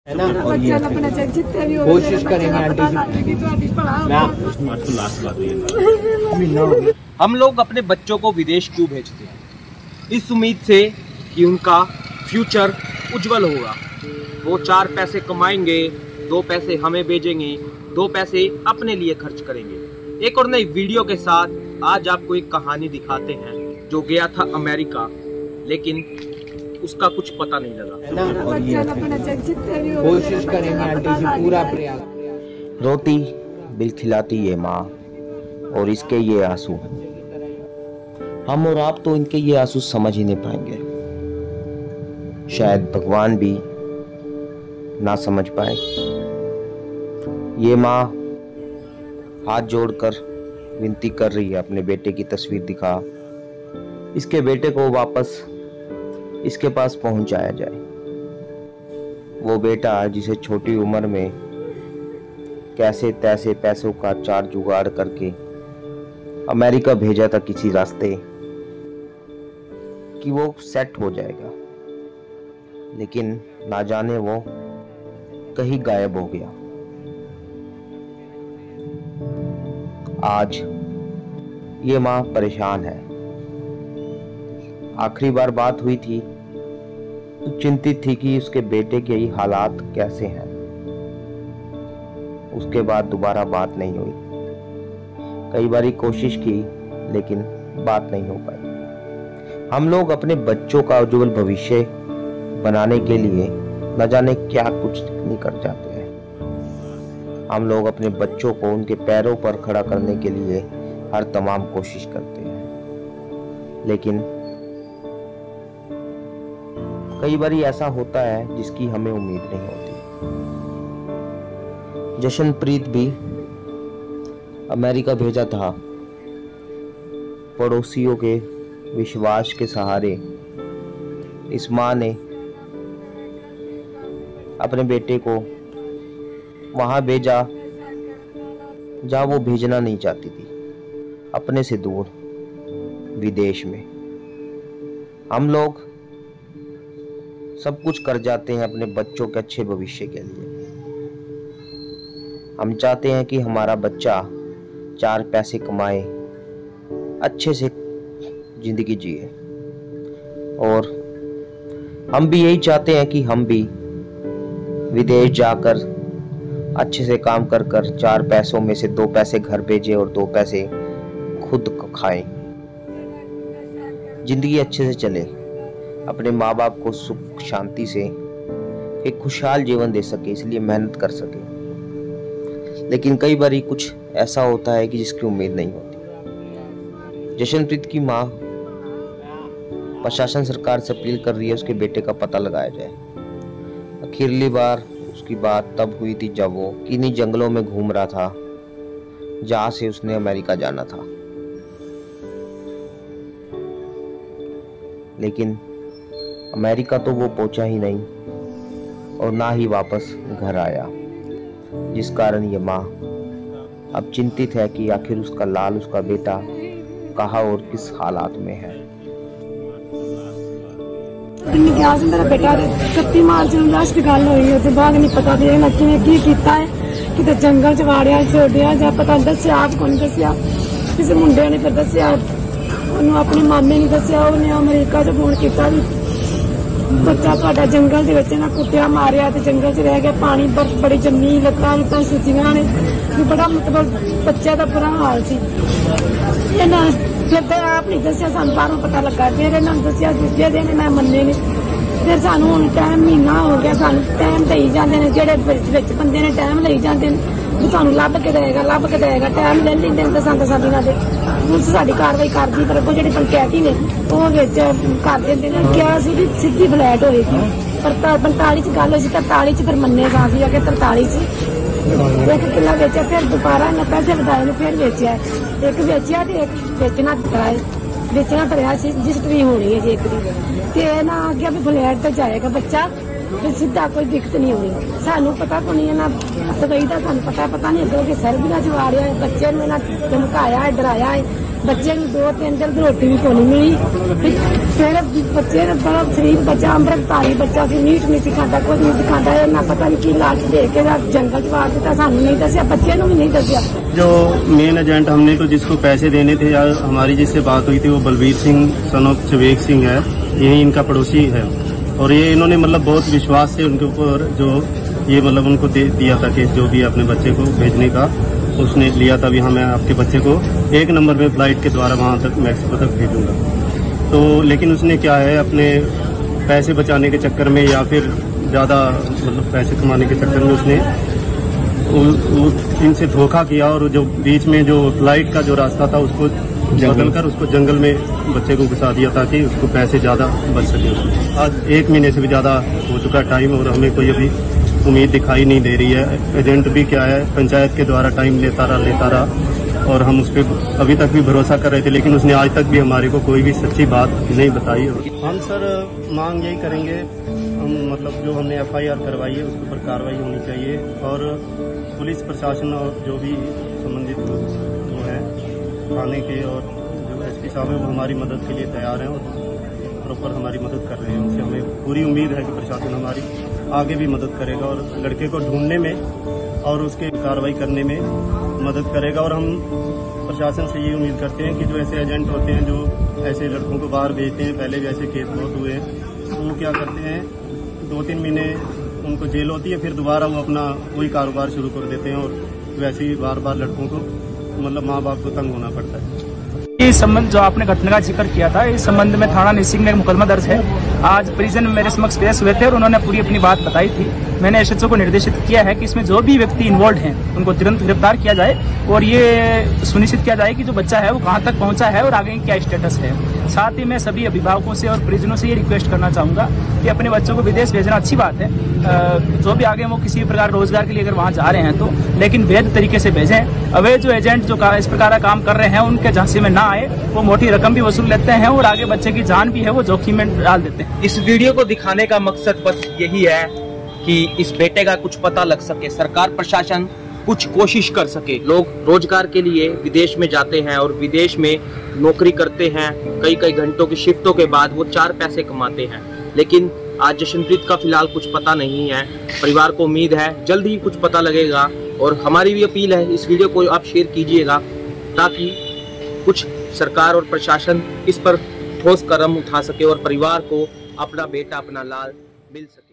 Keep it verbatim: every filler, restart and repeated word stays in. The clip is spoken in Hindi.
है ना। और ये कोशिश करेंगे आंटी जी। हम लोग अपने बच्चों को विदेश क्यों भेजते हैं? इस उम्मीद से कि उनका फ्यूचर उज्जवल होगा। वो चार पैसे कमाएंगे, दो पैसे हमें भेजेंगे, दो पैसे अपने लिए खर्च करेंगे। एक और नई वीडियो के साथ आज आपको एक कहानी दिखाते हैं जो गया था अमेरिका, लेकिन उसका कुछ पता नहीं लगा, है ना। और ये कोशिश करेंगे आंटी जी, पूरा प्रयास। रोती बिलखिलाती ये माँ और इसके ये आंसू, हम और आप तो इनके ये आंसू समझ ही नहीं पाएंगे। शायद भगवान भी ना समझ पाए। ये माँ हाथ जोड़कर विनती कर रही है अपने बेटे की तस्वीर दिखा, इसके बेटे को वापस इसके पास पहुंचाया जाए। वो बेटा जिसे छोटी उम्र में कैसे तैसे पैसों का चार जुगाड़ करके अमेरिका भेजा था किसी रास्ते कि वो सेट हो जाएगा, लेकिन ना जाने वो कहीं गायब हो गया। आज ये माँ परेशान है। आखिरी बार बात हुई थी तो चिंतित थी कि उसके बेटे के ही हालात कैसे हैं। उसके बाद दोबारा बात नहीं हुई। कई बारी कोशिश की लेकिन बात नहीं हो पाई। हम लोग अपने बच्चों का उज्जवल भविष्य बनाने के लिए न जाने क्या कुछ नहीं कर जाते हैं। हम लोग अपने बच्चों को उनके पैरों पर खड़ा करने के लिए हर तमाम कोशिश करते हैं, लेकिन कई बार ऐसा होता है जिसकी हमें उम्मीद नहीं होती। जशनप्रीत भी अमेरिका भेजा था पड़ोसियों के विश्वास के सहारे। इस माँ ने अपने बेटे को वहां भेजा जहां वो भेजना नहीं चाहती थी, अपने से दूर विदेश में। हम लोग सब कुछ कर जाते हैं अपने बच्चों के अच्छे भविष्य के लिए। हम चाहते हैं कि हमारा बच्चा चार पैसे कमाए, अच्छे से जिंदगी जिए, और हम भी यही चाहते हैं कि हम भी विदेश जाकर अच्छे से काम कर कर चार पैसों में से दो पैसे घर भेजें और दो पैसे खुद खाएं, जिंदगी अच्छे से चले, अपने माँ बाप को सुख शांति से एक खुशहाल जीवन दे सके, इसलिए मेहनत कर सके। लेकिन कई बार कुछ ऐसा होता है कि जिसकी उम्मीद नहीं होती। जशनप्रीत की माँ प्रशासन सरकार से अपील कर रही है उसके बेटे का पता लगाया जाए। आखिरली बार उसकी बात तब हुई थी जब वो किन्हीं जंगलों में घूम रहा था जहां से उसने अमेरिका जाना था, लेकिन अमेरिका तो वो पहुंचा ही नहीं और ना ही वापस घर आया, जिस कारण ये माँ अब चिंतित है कि आखिर उसका लाल, उसका बेटा कहाँ और किस हालात में है। मेरा बेटा इकत्ती मार्च ਨੂੰ ਲਾਸਟ ਗੱਲ ਹੋਈ ਉਹਦੇ ਬਾਅਦ नहीं पता भी ਇਹਨਾਂ ਕਿਵੇਂ ਕੀ ਕੀਤਾ ਹੈ, ਕਿਤੇ ਜੰਗਲ ਚ ਵਾੜਿਆ ਛੋੜਿਆ ਜਾਂ ਪਤਾ ਦੱਸਿਆ, ਆਪ ਕੋਣ ਦੱਸਿਆ, ਕਿਸੇ ਮੁੰਡੇ ਨੇ ਫਿਰ ਦੱਸਿਆ, ਉਹਨੂੰ ਆਪਣੇ ਮਾਮੇ ਨੇ ਦੱਸਿਆ, ਉਹਨੇ ਅਮਰੀਕਾ ਤੋਂ ਫੋਨ ਕੀਤਾ ਵੀ ਬੱਚਾ ਤੁਹਾਡਾ ਜੰਗਲ ਦੇ ਵਿੱਚ ਨਾ ਕੁੱਟਿਆ ਮਾਰਿਆ ਤੇ ਜੰਗਲ ਚ ਰਹਿ ਗਿਆ, ਪਾਣੀ ਬਰਫ ਬੜੀ ਜੰਮੀ, ਲੱਤਾਂ ਲੁੱਤਾਂ ਸੁੱਜੀਆਂ ਨੇ, ਵੀ ਬੜਾ ਮਤਲਬ ਬੱਚੇ ਦਾ ਬੁਰਾ ਹਾਲ ਸੀ। ਇਹਨਾਂ ਫਿਰ ਤਾਂ ਆਪ ਨਹੀਂ ਦੱਸਿਆ, ਸਾਨੂੰ ਬਾਹਰੋਂ ਪਤਾ ਲੱਗਾ, ਫਿਰ ਇਹਨਾਂ ਨੂੰ ਦੱਸਿਆ, ਦੂਜੇ ਦਿਨ ਮੈਂ ਮੰਨੇ ਨੇ। ਫਿਰ ਸਾਨੂੰ ਹੁਣ ਟਾਈਮ ਮਹੀਨਾ ਹੋ ਗਿਆ, ਸਾਨੂੰ ਟਾਈਮ ਦੇਈ ਜਾਂਦੇ ਨੇ, ਜਿਹੜੇ ਵਿੱਚ ਬੰਦੇ ਨੇ ਟਾਈਮ ਲਈ ਜਾਂਦੇ ਨੇ ਵੀ ਤੁਹਾਨੂੰ ਲੱਭ ਕੇ ਦੇਏਗਾ, ਲੱਭ ਕੇ ਦੇਏਗਾ, ਟਾਈਮ ਲੈ ਲੈਂਦੇ ਨੇ ਦਸਾਂ ਦਸਾਂ ਦਿਨਾਂ ਦੇ। ਪੁਲਿਸ ਸਾਡੀ ਕਾਰਵਾਈ ਕਰਦੀ, ਪਰ ਅੱਗੋਂ ਜਿਹੜੇ ਪੰਚਾਇਤੀ ਨੇ ਉਹ ਵਿੱਚ ਕਰ ਦਿੰਦੇ ਨੇ। ਕਿਹਾ ਸੀ ਵੀ ਸਿੱਧੀ ਫਲੈਟ ਹੋਏਗੀ, ਪਰ ਪੰਤਾਲੀ ਚ ਗੱਲ ਹੋਈ ਸੀ, ਤਰਤਾਲੀ ਚ ਫਿਰ ਮੰਨੇ ਸਾਂ ਸੀ ਕਿ ਤਰਤਾਲੀ ਚ ਇੱਕ ਕਿੱਲਾ ਵੇਚਿਆ, ਫਿਰ ਦੁਬਾਰਾ ਇਹਨਾਂ ਪੈਸੇ ਵਧਾਏ ਨੇ, ਫਿਰ ਵੇਚਿਆ, ਇੱਕ ਵੇਚਿਆ ਤੇ ਇੱਕ ਵੇਚਣਾ ਦਿੱਤਾ ਹੈ, ਵੇਚਣਾ ਭਰਿਆ ਸੀ, ਰਜਿਸਟਰੀ ਹੋਣੀ ਹੈ ਜੀ ਇੱਕ ਦੀ। ਤੇ ਨਾ ਅੱਗੇ ਵੀ ਫਲੈਟ ਤੇ ਜਾਏਗਾ ਬੱਚਾ, भी सीधा कोई दिक्कत नहीं होनी। सानू पता को नहीं है ना दुबई का, सानू पता पता नहीं अगर कि सर्बिया च वाड़िया है, बच्चे ने ना धमकाया है, डराया है, बच्चे को दो तीन दिन रोटी भी को नहीं मिली। फिर बच्चे ने बड़ा शरीफ बच्चा अमृतधारी बच्चा सी, मीट नहीं सिखाता, कुछ नहीं सिखाता है ना, पता नहीं की लालच दे के जंगल च वाड़ दिता, सानू नहीं दसिया, बच्चे ने भी नहीं दसिया। जो मेन एजेंट हमने तो जिसको पैसे देने थे, या हमारी जिससे बात हुई थी, वो बलबीर सिंह सन ऑफ चवेक सिंह है, यही इनका पड़ोसी है। और ये इन्होंने मतलब बहुत विश्वास से उनके ऊपर जो ये मतलब उनको दे दिया था कि जो भी अपने बच्चे को भेजने का उसने लिया था, भी हाँ मैं आपके बच्चे को एक नंबर में फ्लाइट के द्वारा वहाँ तक मैक्सिको तक भेजूंगा। तो लेकिन उसने क्या है, अपने पैसे बचाने के चक्कर में या फिर ज़्यादा मतलब पैसे कमाने के चक्कर में उसने इनसे धोखा किया, और जो बीच में जो फ्लाइट का जो रास्ता था उसको बदलकर उसको जंगल में बच्चे को घुसा दिया ताकि उसको पैसे ज़्यादा बच सके। आज एक महीने से भी ज़्यादा हो चुका टाइम और हमें कोई अभी उम्मीद दिखाई नहीं दे रही है। एजेंट भी क्या है, पंचायत के द्वारा टाइम लेता रहा लेता रहा और हम उस पर अभी तक भी भरोसा कर रहे थे, लेकिन उसने आज तक भी हमारे को कोई भी सच्ची बात नहीं बताई। हम सर मांग यही करेंगे, हम मतलब जो हमने एफ आई आर करवाई है उसके ऊपर कार्रवाई होनी चाहिए, और पुलिस प्रशासन और जो भी संबंधित वो है थाने के और जो एस पी साहब है वो हमारी मदद के लिए तैयार हैं और प्रॉपर हमारी मदद कर रहे हैं। उनसे हमें पूरी उम्मीद है कि प्रशासन हमारी आगे भी मदद करेगा और लड़के को ढूंढने में और उसके कार्रवाई करने में मदद करेगा। और हम प्रशासन से ये उम्मीद करते हैं कि जो ऐसे एजेंट होते हैं जो ऐसे लड़कों को बाहर भेजते हैं, पहले भी ऐसे केस बहुत हुए हैं, तो वो क्या करते हैं, दो तीन महीने उनको जेल होती है, फिर दोबारा वो अपना वही कारोबार शुरू कर देते हैं और वैसे ही बार बार लड़कों को मतलब माँ बाप को तंग होना पड़ता है। इस संबंध जो आपने घटना का जिक्र किया था, इस संबंध में थाना निसिंग में एक मुकदमा दर्ज है। आज परिजन मेरे समक्ष पेश हुए थे और उन्होंने पूरी अपनी बात बताई थी। मैंने एस एच ओ को निर्देशित किया है कि इसमें जो भी व्यक्ति इन्वॉल्व हैं उनको तुरंत गिरफ्तार किया जाए और ये सुनिश्चित किया जाए कि जो बच्चा है वो कहाँ तक पहुँचा है और आगे क्या स्टेटस है। साथ ही मैं सभी अभिभावकों से और परिजनों से ये रिक्वेस्ट करना चाहूंगा कि अपने बच्चों को विदेश भेजना अच्छी बात है, जो भी आगे वो किसी प्रकार रोजगार के लिए अगर वहाँ जा रहे हैं तो, लेकिन वैध तरीके से भेजें। अवैध जो एजेंट जो इस प्रकार का काम कर रहे हैं उनके झांसे में ना आए, वो मोटी रकम भी वसूल लेते हैं और आगे बच्चे की जान भी है वो जोखिम में डाल देते हैं। इस वीडियो को दिखाने का मकसद बस यही है कि इस बेटे का कुछ पता लग सके, सरकार प्रशासन कुछ कोशिश कर सके। लोग रोजगार के लिए विदेश में जाते हैं और विदेश में नौकरी करते हैं, कई कई घंटों की शिफ्टों के बाद वो चार पैसे कमाते हैं, लेकिन आज जशनप्रीत का फिलहाल कुछ पता नहीं है। परिवार को उम्मीद है जल्द ही कुछ पता लगेगा और हमारी भी अपील है इस वीडियो को आप शेयर कीजिएगा ताकि कुछ सरकार और प्रशासन इस पर ठोस कदम उठा सके और परिवार को अपना बेटा अपना लाल मिल सके।